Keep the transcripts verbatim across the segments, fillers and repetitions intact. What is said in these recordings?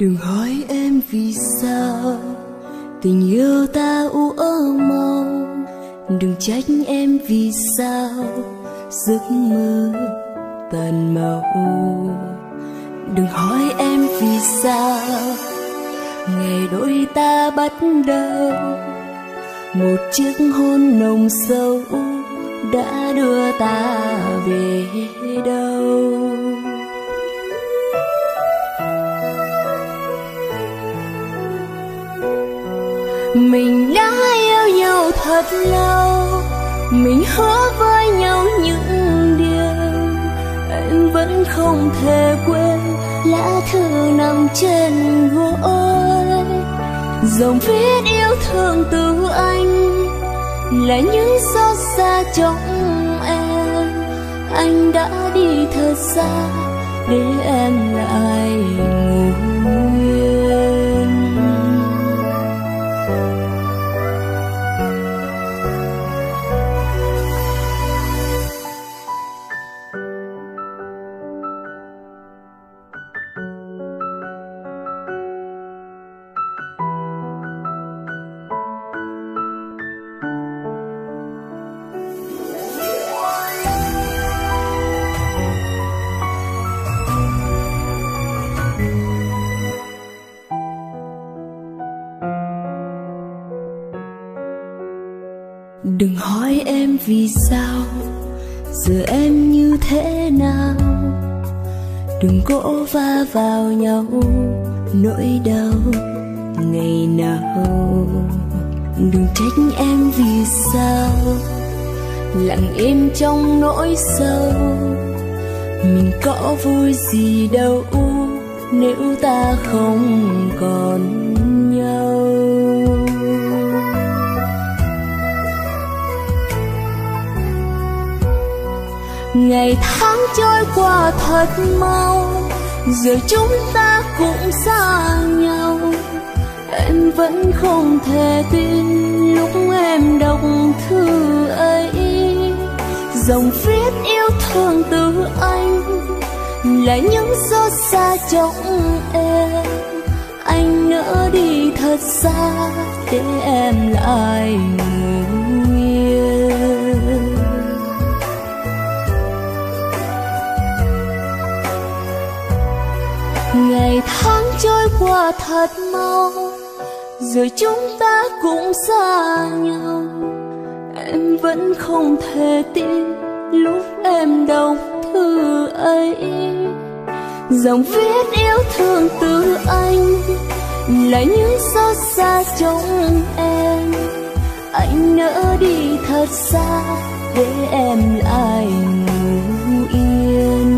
Đừng hỏi em vì sao tình yêu ta u ơ mau, đừng trách em vì sao giấc mơ tàn màu. Đừng hỏi em vì sao ngày đôi ta bắt đầu, một chiếc hôn nồng sâu đã đưa ta về đâu. Mình đã yêu nhau thật lâu, mình hứa với nhau những điều em vẫn không thể quên. Lá thư nằm trên gối, dòng viết yêu thương từ anh là những xót xa trong em. Anh đã đi thật xa để em lại ngủ yên. Đừng hỏi em vì sao giờ em như thế nào, đừng cố va vào nhau nỗi đau ngày nào. Đừng trách em vì sao lặng im trong nỗi sâu, mình có vui gì đâu nếu ta không còn nhau. Ngày tháng trôi qua thật mau, giờ chúng ta cũng xa nhau. Em vẫn không thể tin lúc em đọc thư ấy, dòng viết yêu thương từ anh là những xót xa trong em. Anh nỡ đi thật xa để em lại ngủ yên. Ngày tháng trôi qua thật mau, giờ chúng ta cũng xa nhau. Em vẫn không thể tin lúc em đọc thư ấy, dòng viết yêu thương từ anh là những xót xa trong em. Anh nỡ đi thật xa để em lại ngủ yên.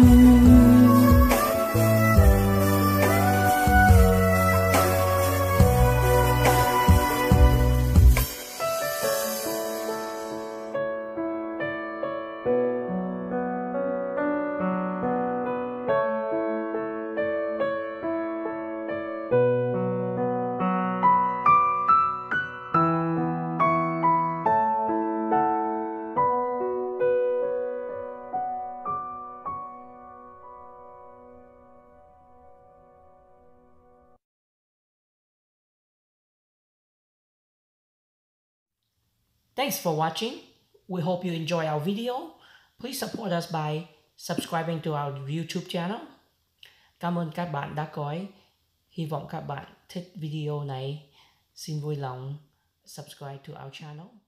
Thanks for watching. We hope you enjoy our video. Please support us by subscribing to our YouTube channel. Cảm ơn các bạn đã coi. Hy vọng các bạn thích video này. Xin vui lòng subscribe to our channel.